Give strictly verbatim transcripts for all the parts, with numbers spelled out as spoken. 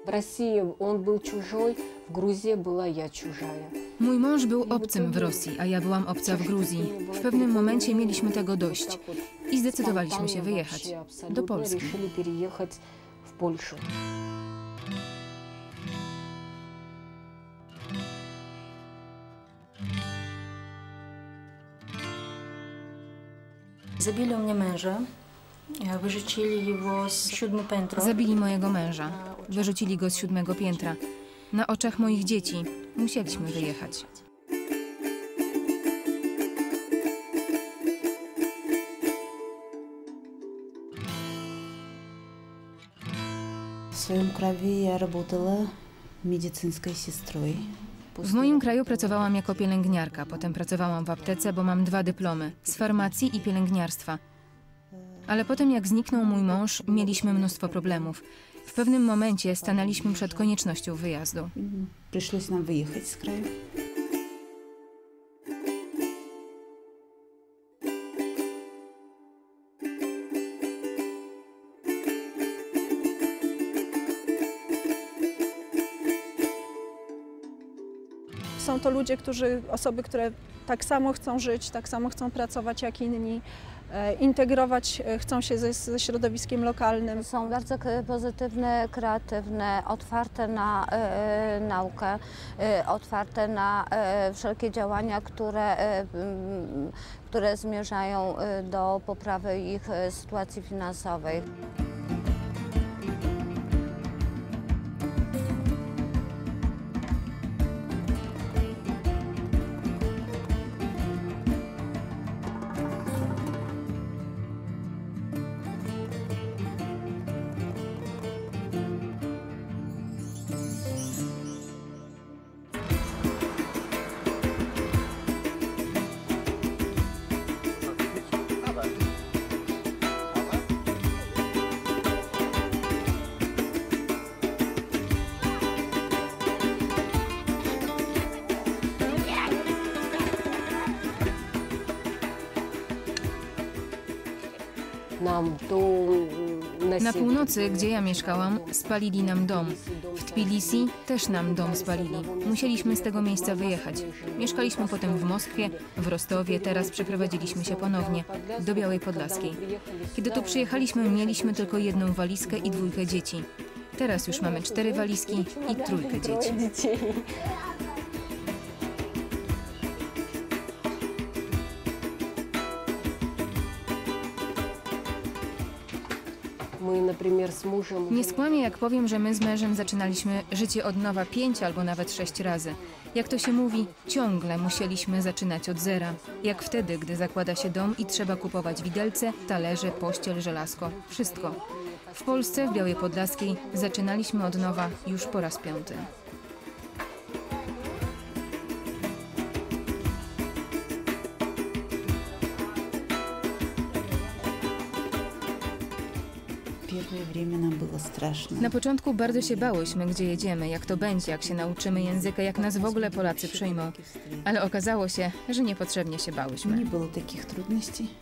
Mój mąż był obcym w Rosji, a ja byłam obca w Gruzji. W pewnym momencie mieliśmy tego dość i zdecydowaliśmy się wyjechać do Polski. Zabili u mnie męża, wyrzucili jego z siódmego piętra. Zabili mojego męża, wyrzucili go z siódmego piętra. Na oczach moich dzieci musieliśmy wyjechać. W swoim kraju ja pracowała medycyńską siostrą. W moim kraju pracowałam jako pielęgniarka, potem pracowałam w aptece, bo mam dwa dyplomy z farmacji i pielęgniarstwa. Ale potem jak zniknął mój mąż, mieliśmy mnóstwo problemów. W pewnym momencie stanęliśmy przed koniecznością wyjazdu. Przyszło nam wyjechać z kraju. Są to ludzie, którzy, osoby, które tak samo chcą żyć, tak samo chcą pracować jak inni, e, integrować chcą się ze, ze środowiskiem lokalnym. Są bardzo pozytywne, kreatywne, otwarte na e, naukę, e, otwarte na e, wszelkie działania, które, e, które zmierzają do poprawy ich sytuacji finansowej. Na północy, gdzie ja mieszkałam, spalili nam dom. W Tbilisi też nam dom spalili. Musieliśmy z tego miejsca wyjechać. Mieszkaliśmy potem w Moskwie, w Rostowie, teraz przeprowadziliśmy się ponownie do Białej Podlaskiej. Kiedy tu przyjechaliśmy, mieliśmy tylko jedną walizkę i dwójkę dzieci. Teraz już mamy cztery walizki i trójkę dzieci. Nie skłamię, jak powiem, że my z mężem zaczynaliśmy życie od nowa pięć albo nawet sześć razy. Jak to się mówi, ciągle musieliśmy zaczynać od zera. Jak wtedy, gdy zakłada się dom i trzeba kupować widelce, talerze, pościel, żelazko. Wszystko. W Polsce, w Białej Podlaskiej, zaczynaliśmy od nowa już po raz piąty. Na początku bardzo się bałyśmy, gdzie jedziemy, jak to będzie, jak się nauczymy języka, jak nas w ogóle Polacy przyjmą. Ale okazało się, że niepotrzebnie się bałyśmy. Nie było takich trudności.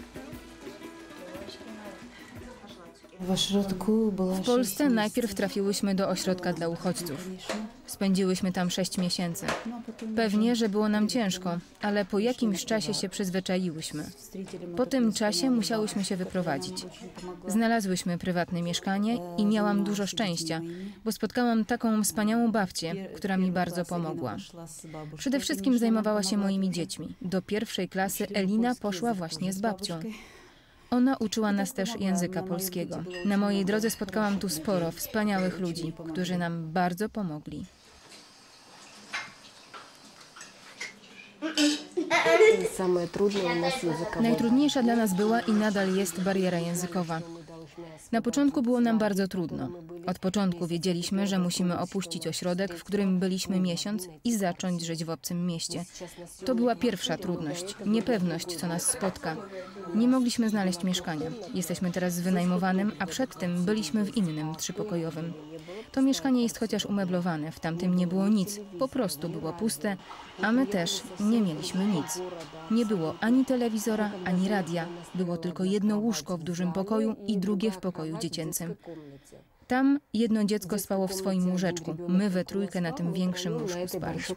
W Polsce najpierw trafiłyśmy do ośrodka dla uchodźców. Spędziłyśmy tam sześć miesięcy. Pewnie, że było nam ciężko, ale po jakimś czasie się przyzwyczaiłyśmy. Po tym czasie musiałyśmy się wyprowadzić. Znalazłyśmy prywatne mieszkanie i miałam dużo szczęścia, bo spotkałam taką wspaniałą babcię, która mi bardzo pomogła. Przede wszystkim zajmowała się moimi dziećmi. Do pierwszej klasy Elina poszła właśnie z babcią. Ona uczyła nas też języka polskiego. Na mojej drodze spotkałam tu sporo wspaniałych ludzi, którzy nam bardzo pomogli. Najtrudniejsza dla nas była i nadal jest bariera językowa. Na początku było nam bardzo trudno. Od początku wiedzieliśmy, że musimy opuścić ośrodek, w którym byliśmy miesiąc i zacząć żyć w obcym mieście. To była pierwsza trudność, niepewność, co nas spotka. Nie mogliśmy znaleźć mieszkania. Jesteśmy teraz w wynajmowanym, a przed tym byliśmy w innym, trzypokojowym. To mieszkanie jest chociaż umeblowane, w tamtym nie było nic, po prostu było puste, a my też nie mieliśmy nic. Nie było ani telewizora, ani radia. Było tylko jedno łóżko w dużym pokoju i drugie w pokoju dziecięcym. Tam jedno dziecko spało w swoim łóżeczku. My we trójkę na tym większym łóżku spaliśmy.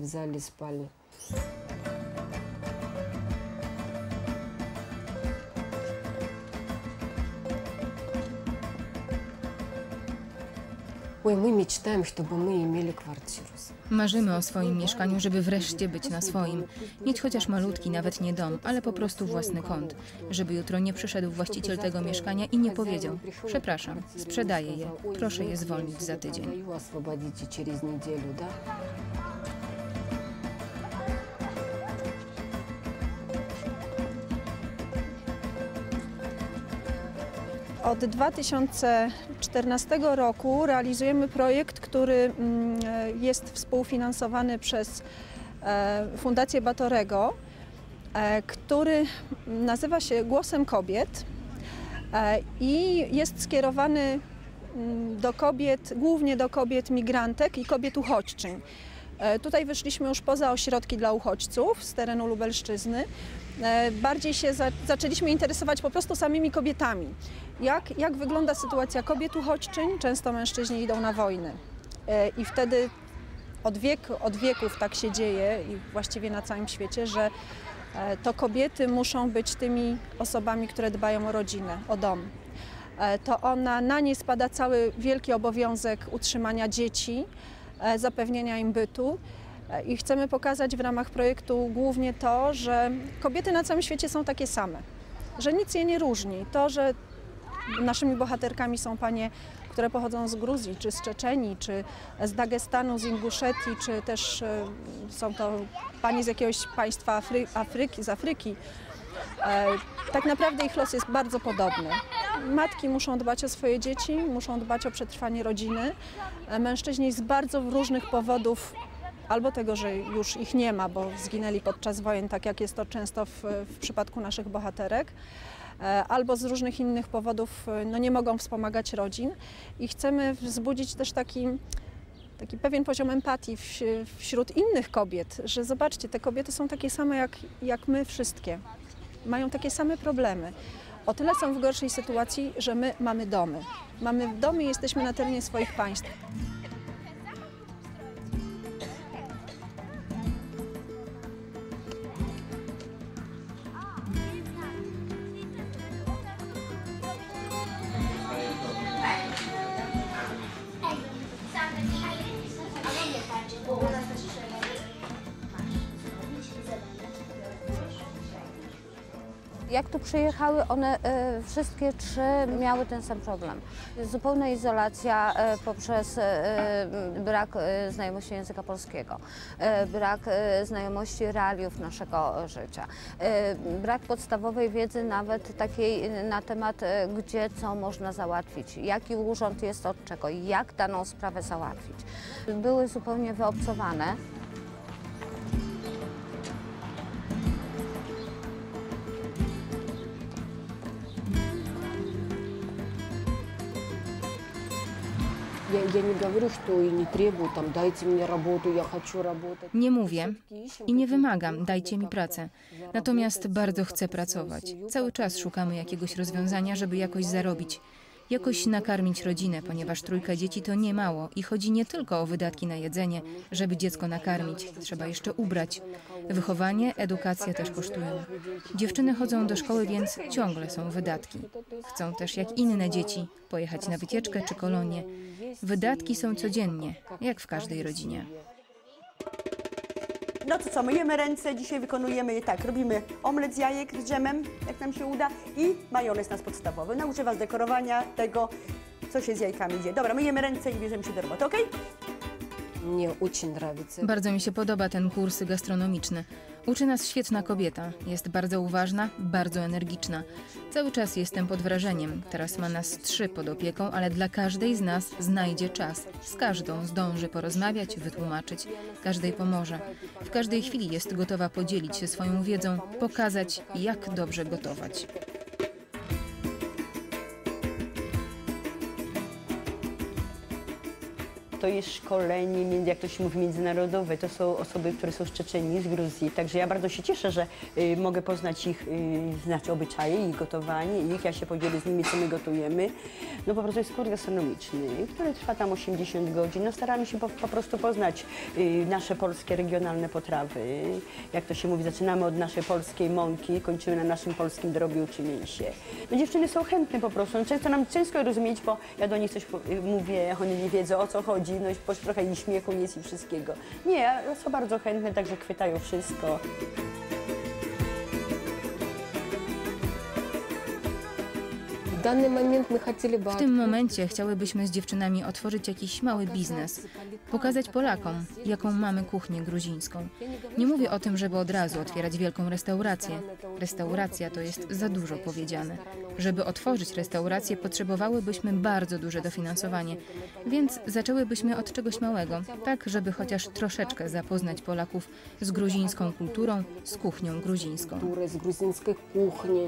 Marzymy o swoim mieszkaniu, żeby wreszcie być na swoim. Mieć chociaż malutki, nawet nie dom, ale po prostu własny kąt. Żeby jutro nie przyszedł właściciel tego mieszkania i nie powiedział: przepraszam, sprzedaję je, proszę je zwolnić za tydzień. Od dwa tysiące czternastego roku realizujemy projekt, który jest współfinansowany przez Fundację Batorego, który nazywa się Głosem Kobiet i jest skierowany do kobiet, głównie do kobiet migrantek i kobiet uchodźczyń. Tutaj wyszliśmy już poza ośrodki dla uchodźców z terenu Lubelszczyzny. Bardziej się za, zaczęliśmy interesować po prostu samymi kobietami. Jak, jak wygląda sytuacja kobiet uchodźczyń? Często mężczyźni idą na wojnę. I wtedy od, wiek, od wieków tak się dzieje i właściwie na całym świecie, że to kobiety muszą być tymi osobami, które dbają o rodzinę, o dom. To ona, na nie spada cały wielki obowiązek utrzymania dzieci, zapewnienia im bytu. I chcemy pokazać w ramach projektu głównie to, że kobiety na całym świecie są takie same, że nic je nie różni. To, że naszymi bohaterkami są panie, które pochodzą z Gruzji, czy z Czeczenii, czy z Dagestanu, z Inguszetii, czy też są to panie z jakiegoś państwa Afry Afryki, z Afryki. Tak naprawdę ich los jest bardzo podobny. Matki muszą dbać o swoje dzieci, muszą dbać o przetrwanie rodziny. Mężczyźni z bardzo różnych powodów, albo tego, że już ich nie ma, bo zginęli podczas wojen, tak jak jest to często w, w przypadku naszych bohaterek, albo z różnych innych powodów no, nie mogą wspomagać rodzin. I chcemy wzbudzić też taki, taki pewien poziom empatii w, wśród innych kobiet, że zobaczcie, te kobiety są takie same jak, jak my wszystkie. Mają takie same problemy. O tyle są w gorszej sytuacji, że my mamy domy. Mamy domy i jesteśmy na terenie swoich państw. Jak tu przyjechały, one e, wszystkie trzy miały ten sam problem. Zupełna izolacja e, poprzez e, brak e, znajomości języka polskiego, e, brak e, znajomości realiów naszego życia, e, brak podstawowej wiedzy nawet takiej na temat, e, gdzie co można załatwić, jaki urząd jest od czego, jak daną sprawę załatwić. Były zupełnie wyobcowane. Nie mówię i nie wymagam, dajcie mi pracę. Natomiast bardzo chcę pracować. Cały czas szukamy jakiegoś rozwiązania, żeby jakoś zarobić. Jakoś nakarmić rodzinę, ponieważ trójka dzieci to nie mało i chodzi nie tylko o wydatki na jedzenie, żeby dziecko nakarmić. Trzeba jeszcze ubrać. Wychowanie, edukacja też kosztują. Dziewczyny chodzą do szkoły, więc ciągle są wydatki. Chcą też, jak inne dzieci, pojechać na wycieczkę czy kolonię. Wydatki są codziennie, jak w każdej rodzinie. No to co, myjemy ręce, dzisiaj wykonujemy je tak, robimy omlet z jajek z dżemem, jak nam się uda, i majonez nasz podstawowy. Nauczę was dekorowania tego, co się z jajkami dzieje. Dobra, myjemy ręce i bierzemy się do roboty, okej? Bardzo mi się podoba ten kurs gastronomiczny. Uczy nas świetna kobieta. Jest bardzo uważna, bardzo energiczna. Cały czas jestem pod wrażeniem. Teraz ma nas trzy pod opieką, ale dla każdej z nas znajdzie czas. Z każdą zdąży porozmawiać, wytłumaczyć. Każdej pomoże. W każdej chwili jest gotowa podzielić się swoją wiedzą, pokazać, jak dobrze gotować. to jest szkolenie, jak to się mówi, międzynarodowe. To są osoby, które są z Czeczenii, z Gruzji. Także ja bardzo się cieszę, że y, mogę poznać ich, y, znać obyczaje, ich gotowanie, ich. Ja się podzielę z nimi, co my gotujemy. No po prostu jest kurs gastronomiczny, który trwa tam osiemdziesiąt godzin. No staramy się po, po prostu poznać y, nasze polskie, regionalne potrawy. Jak to się mówi, zaczynamy od naszej polskiej mąki, kończymy na naszym polskim drobiu czy mięsie. No dziewczyny są chętne po prostu. No, często nam ciężko rozumieć, bo ja do nich coś mówię, oni nie wiedzą, o co chodzi, no i trochę i śmiechu jest i wszystkiego. Nie, są bardzo chętne, także chwytają wszystko. W tym momencie chciałybyśmy z dziewczynami otworzyć jakiś mały biznes, pokazać Polakom, jaką mamy kuchnię gruzińską. Nie mówię o tym, żeby od razu otwierać wielką restaurację. Restauracja to jest za dużo powiedziane. Żeby otworzyć restaurację, potrzebowałybyśmy bardzo duże dofinansowanie, więc zaczęłybyśmy od czegoś małego, tak żeby chociaż troszeczkę zapoznać Polaków z gruzińską kulturą, z kuchnią gruzińską. Z gruzińskiej kuchni.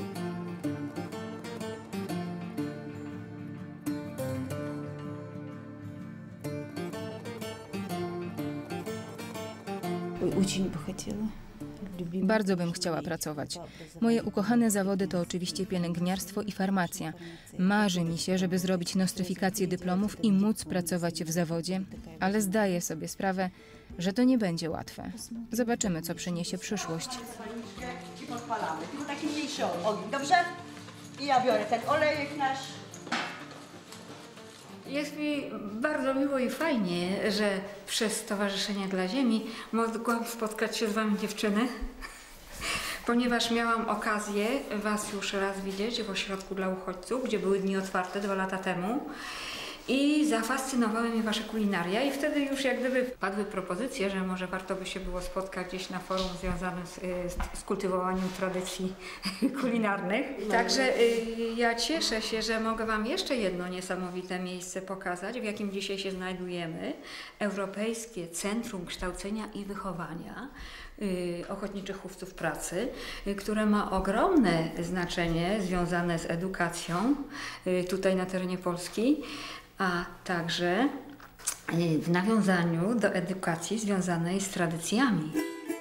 Очень бы хотела. Bardzo bym chciała pracować. Moje ukochane zawody to oczywiście pielęgniarstwo i farmacja. Marzy mi się, żeby zrobić nostryfikację dyplomów i móc pracować w zawodzie, ale zdaję sobie sprawę, że to nie będzie łatwe. Zobaczymy, co przyniesie przyszłość. I podpalamy, tylko taki mniejszy ogień, dobrze? I ja biorę ten olejek nasz. Jest mi bardzo miło i fajnie, że przez Stowarzyszenie dla Ziemi mogłam spotkać się z Wami, dziewczyny, ponieważ miałam okazję Was już raz widzieć w ośrodku dla uchodźców, gdzie były dni otwarte dwa lata temu. I zafascynowały mnie Wasze kulinaria i wtedy już jak gdyby padły propozycje, że może warto by się było spotkać gdzieś na forum związanym z, z, z kultywowaniem tradycji kulinarnych. Także y, ja cieszę się, że mogę Wam jeszcze jedno niesamowite miejsce pokazać, w jakim dzisiaj się znajdujemy. Europejskie Centrum Kształcenia i Wychowania y, Ochotniczych Chówców Pracy, y, które ma ogromne znaczenie związane z edukacją y, tutaj na terenie Polski, a także w nawiązaniu do edukacji związanej z tradycjami.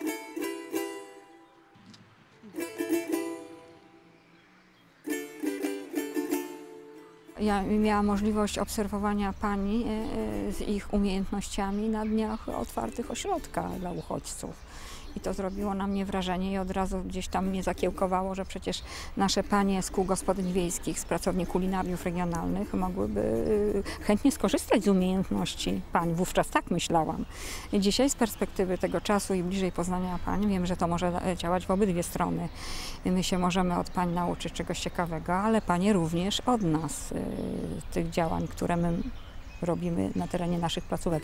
Ja miałam możliwość obserwowania pani z ich umiejętnościami na dniach otwartych ośrodka dla uchodźców. I to zrobiło na mnie wrażenie i od razu gdzieś tam mnie zakiełkowało, że przecież nasze panie z kół gospodyń wiejskich, z pracowni kulinariów regionalnych mogłyby chętnie skorzystać z umiejętności pań. Wówczas tak myślałam. I dzisiaj z perspektywy tego czasu i bliżej poznania pań wiem, że to może działać w obydwie strony. My się możemy od pań nauczyć czegoś ciekawego, ale panie również od nas, tych działań, które my robimy na terenie naszych placówek.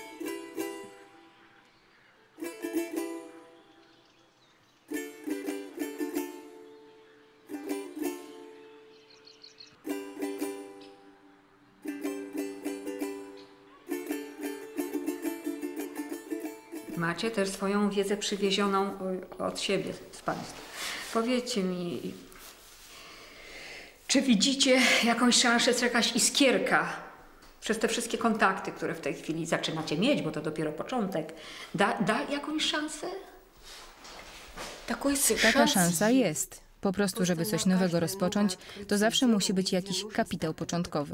Macie też swoją wiedzę przywiezioną od siebie, z Państwa. Powiedzcie mi, czy widzicie jakąś szansę, czy jakaś iskierka przez te wszystkie kontakty, które w tej chwili zaczynacie mieć, bo to dopiero początek, da, da jakąś szansę? Taka szansa jest. Po prostu, żeby coś nowego rozpocząć, to zawsze musi być jakiś kapitał początkowy.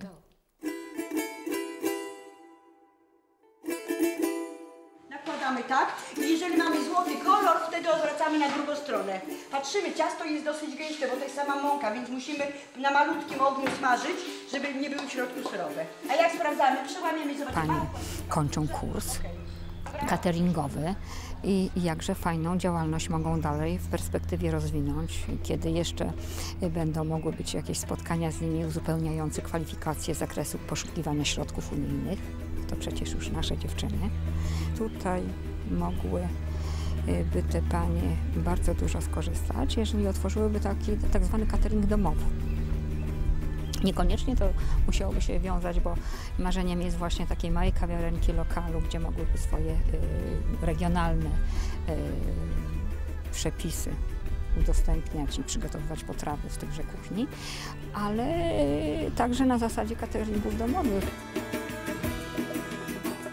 Tak? I jeżeli mamy złoty kolor, wtedy odwracamy na drugą stronę. Patrzymy, ciasto jest dosyć gęste, bo to jest sama mąka, więc musimy na malutkim ogniu smażyć, żeby nie były w środku surowe. A jak sprawdzamy? Przełamiemy i zobaczymy. Panie kończą kurs cateringowy i jakże fajną działalność mogą dalej w perspektywie rozwinąć, kiedy jeszcze będą mogły być jakieś spotkania z nimi uzupełniające kwalifikacje z zakresu poszukiwania środków unijnych. To przecież już nasze dziewczyny. Tutaj mogłyby te panie bardzo dużo skorzystać, jeżeli otworzyłyby taki tak zwany catering domowy. Niekoniecznie to musiałoby się wiązać, bo marzeniem jest właśnie takiej małej kawiarenki, lokalu, gdzie mogłyby swoje y, regionalne y, przepisy udostępniać i przygotowywać potrawy z tychże kuchni, ale y, także na zasadzie cateringów domowych.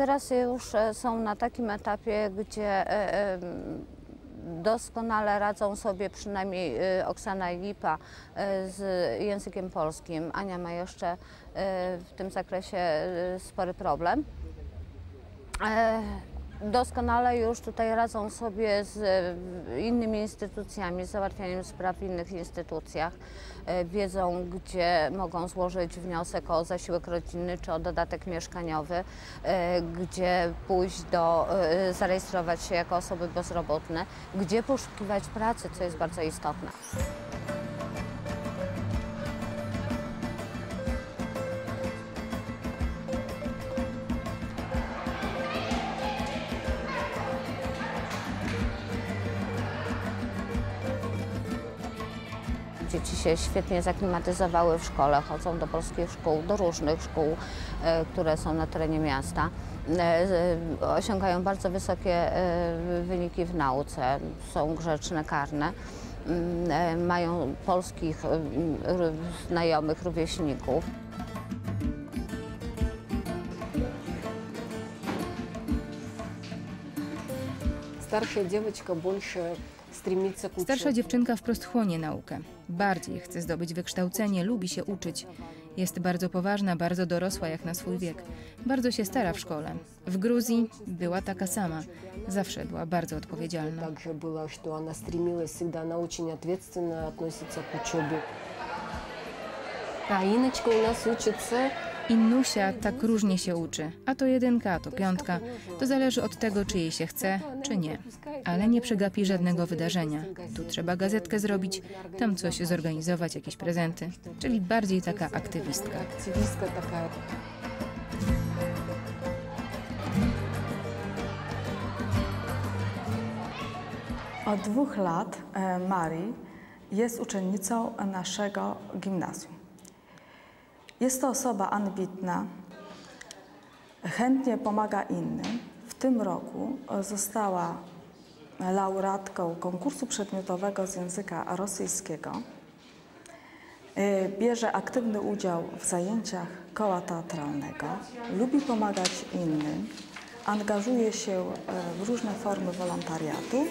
Teraz już e, są na takim etapie, gdzie e, e, doskonale radzą sobie przynajmniej e, Oksana i Lipa e, z językiem polskim. Ania ma jeszcze e, w tym zakresie e, spory problem. E, Doskonale już tutaj radzą sobie z innymi instytucjami, z załatwianiem spraw w innych instytucjach. Wiedzą, gdzie mogą złożyć wniosek o zasiłek rodzinny czy o dodatek mieszkaniowy, gdzie pójść do, zarejestrować się jako osoby bezrobotne, gdzie poszukiwać pracy, co jest bardzo istotne. Dzieci się świetnie zaklimatyzowały w szkole, chodzą do polskich szkół, do różnych szkół, e, które są na terenie miasta. E, osiągają bardzo wysokie e, wyniki w nauce, są grzeczne, karne. E, mają polskich e, znajomych, rówieśników. Starsza dziewczynka больше стремится к Starsza dziewczynka wprost chłonie naukę. Bardziej chce zdobyć wykształcenie, lubi się uczyć. Jest bardzo poważna, bardzo dorosła jak na swój wiek. Bardzo się stara w szkole. W Gruzji była taka sama. Zawsze była bardzo odpowiedzialna. Также было, что она стремилась всегда, она очень ответственно относится к учебе. А Иночка у нас учится. Innusia tak różnie się uczy, a to jedynka, a to piątka. To zależy od tego, czy jej się chce, czy nie. Ale nie przegapi żadnego wydarzenia. Tu trzeba gazetkę zrobić, tam coś zorganizować, jakieś prezenty. Czyli bardziej taka aktywistka. Активистка такая. Od dwóch lat e, Marii jest uczennicą naszego gimnazjum. Jest to osoba ambitna, chętnie pomaga innym. W tym roku została laureatką konkursu przedmiotowego z języka rosyjskiego. Bierze aktywny udział w zajęciach koła teatralnego, lubi pomagać innym, angażuje się w różne formy wolontariatu.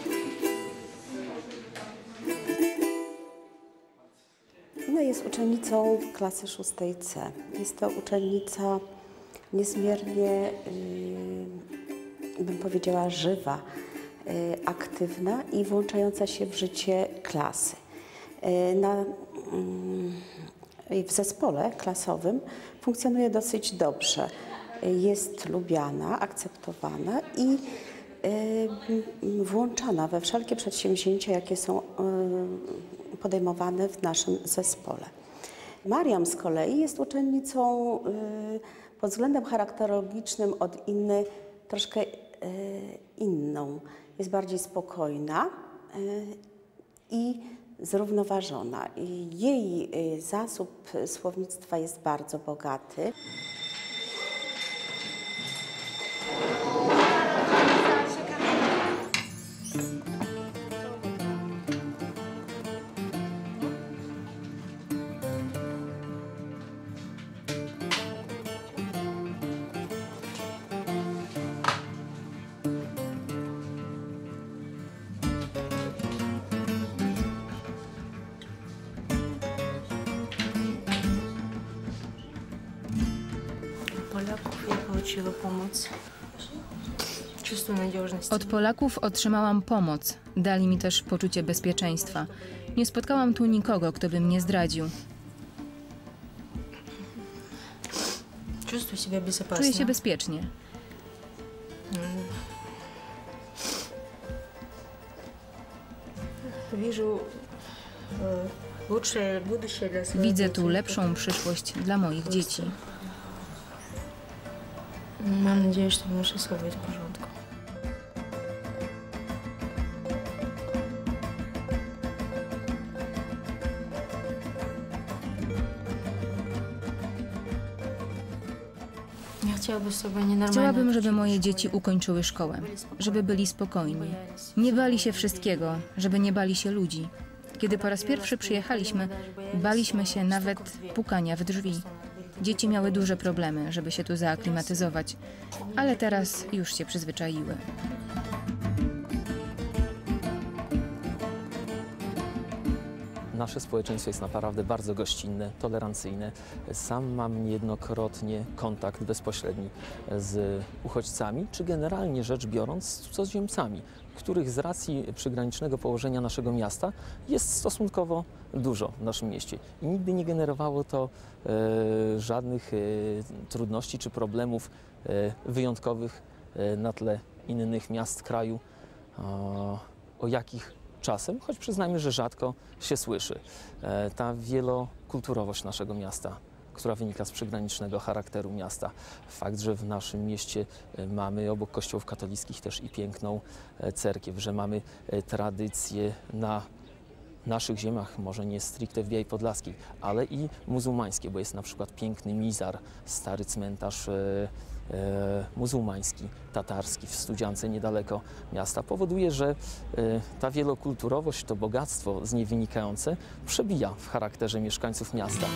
Ona jest uczennicą klasy szóstej C. Jest to uczennica niezmiernie, yy, bym powiedziała, żywa, yy, aktywna i włączająca się w życie klasy. Yy, na, yy, w zespole klasowym funkcjonuje dosyć dobrze. Yy, jest lubiana, akceptowana i yy, włączana we wszelkie przedsięwzięcia, jakie są yy, podejmowane w naszym zespole. Mariam z kolei jest uczennicą y, pod względem charakterologicznym od innej troszkę y, inną. Jest bardziej spokojna y, i zrównoważona. I jej y, zasób słownictwa jest bardzo bogaty. Od Polaków otrzymałam pomoc. Dali mi też poczucie bezpieczeństwa. Nie spotkałam tu nikogo, kto by mnie zdradził. Czuję się bezpiecznie. Widzę tu lepszą przyszłość dla moich dzieci. Mam nadzieję, że to wszystko będzie w porządku. Chciałabym, żeby moje dzieci ukończyły szkołę, żeby byli spokojni, nie bali się wszystkiego, żeby nie bali się ludzi. Kiedy po raz pierwszy przyjechaliśmy, baliśmy się nawet pukania w drzwi. Dzieci miały duże problemy, żeby się tu zaaklimatyzować, ale teraz już się przyzwyczaiły. Nasze społeczeństwo jest naprawdę bardzo gościnne, tolerancyjne. Sam mam niejednokrotnie kontakt bezpośredni z uchodźcami, czy generalnie rzecz biorąc z cudzoziemcami, których z racji przygranicznego położenia naszego miasta jest stosunkowo dużo w naszym mieście. I nigdy nie generowało to e, żadnych e, trudności czy problemów e, wyjątkowych e, na tle innych miast kraju, o, o jakich czasem, choć przyznajmy, że rzadko się słyszy. E, ta wielokulturowość naszego miasta, która wynika z przygranicznego charakteru miasta. Fakt, że w naszym mieście mamy obok kościołów katolickich też i piękną cerkiew, że mamy tradycje na naszych ziemiach, może nie stricte w Białej Podlaskiej, ale i muzułmańskie, bo jest na przykład piękny Mizar, stary cmentarz e, e, muzułmański, tatarski w Studziance niedaleko miasta, powoduje, że e, ta wielokulturowość, to bogactwo z niej wynikające przebija w charakterze mieszkańców miasta.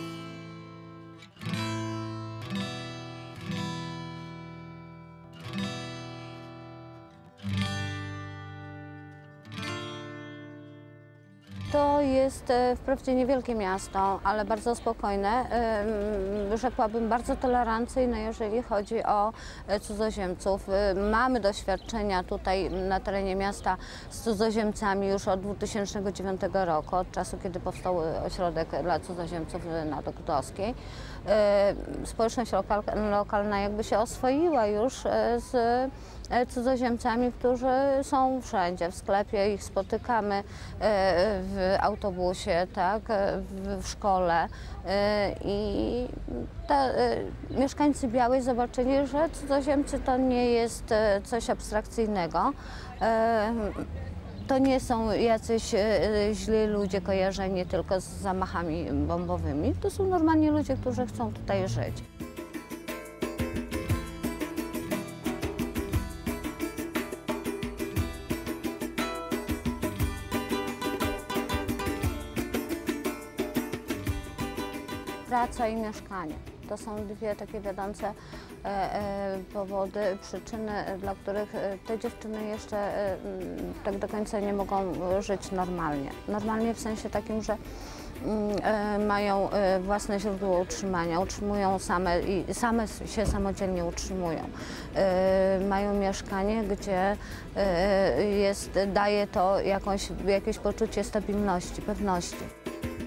To jest e, wprawdzie niewielkie miasto, ale bardzo spokojne, e, rzekłabym bardzo tolerancyjne, jeżeli chodzi o e, cudzoziemców. E, mamy doświadczenia tutaj na terenie miasta z cudzoziemcami już od dwa tysiące dziewiątego roku, od czasu, kiedy powstał ośrodek dla cudzoziemców na Dokutowskiej. E, społeczność lokal, lokalna jakby się oswoiła już e, z cudzoziemcami, którzy są wszędzie, w sklepie ich spotykamy, w autobusie, tak, w szkole i ta, mieszkańcy Białej zobaczyli, że cudzoziemcy to nie jest coś abstrakcyjnego. To nie są jacyś źli ludzie kojarzeni tylko z zamachami bombowymi. To są normalni ludzie, którzy chcą tutaj żyć. Praca i mieszkanie. To są dwie takie wiodące e, e, powody, przyczyny, dla których te dziewczyny jeszcze e, tak do końca nie mogą żyć normalnie. Normalnie w sensie takim, że e, mają własne źródło utrzymania, utrzymują same i same się samodzielnie utrzymują. E, mają mieszkanie, gdzie e, jest, daje to jakąś, jakieś poczucie stabilności, pewności.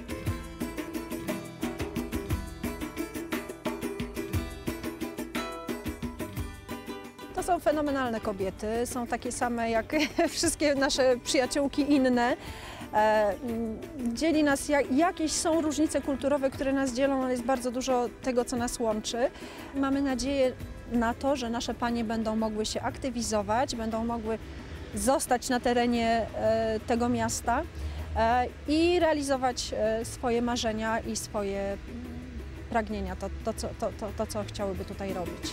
To są fenomenalne kobiety, są takie same jak wszystkie nasze przyjaciółki inne. Dzieli nas, jakieś są różnice kulturowe, które nas dzielą, ale jest bardzo dużo tego, co nas łączy. Mamy nadzieję na to, że nasze panie będą mogły się aktywizować, będą mogły zostać na terenie tego miasta i realizować swoje marzenia i swoje pragnienia, to, to, to, to, to co chciałyby tutaj robić.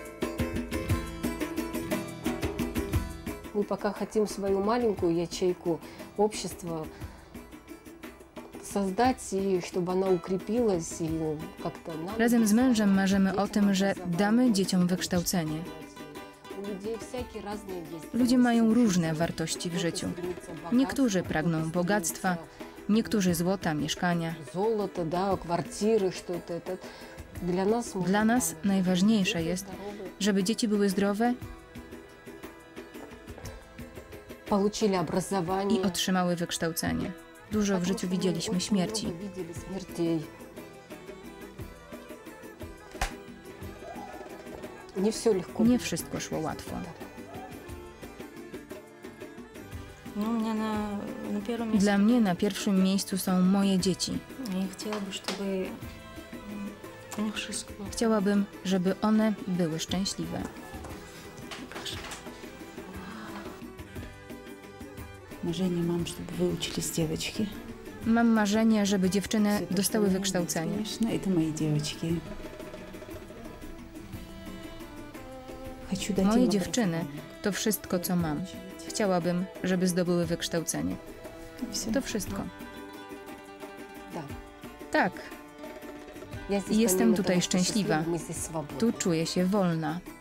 Мы пока хотим свою маленькую ячейку общества создать, и чтобы она укрепилась и как-то... Razem z mężem marzymy o tym, że damy dzieciom wykształcenie. Ludzie mają różne wartości w życiu. Niektórzy pragną bogactwa, niektórzy złota, mieszkania. Dla nas najważniejsze jest, żeby dzieci były zdrowe i otrzymały wykształcenie. Dużo w życiu widzieliśmy śmierci. Nie wszystko szło łatwo. Dla mnie na pierwszym miejscu są moje dzieci. Chciałabym, żeby one były szczęśliwe. Marzenie mam, żeby wyuczyli dziewczynki. Mam marzenie, żeby dziewczyny dostały wykształcenie. I to moje dziewczynki. Moje dziewczyny to wszystko, co mam. Chciałabym, żeby zdobyły wykształcenie. To wszystko. Tak. I jestem tutaj szczęśliwa. Tu czuję się wolna.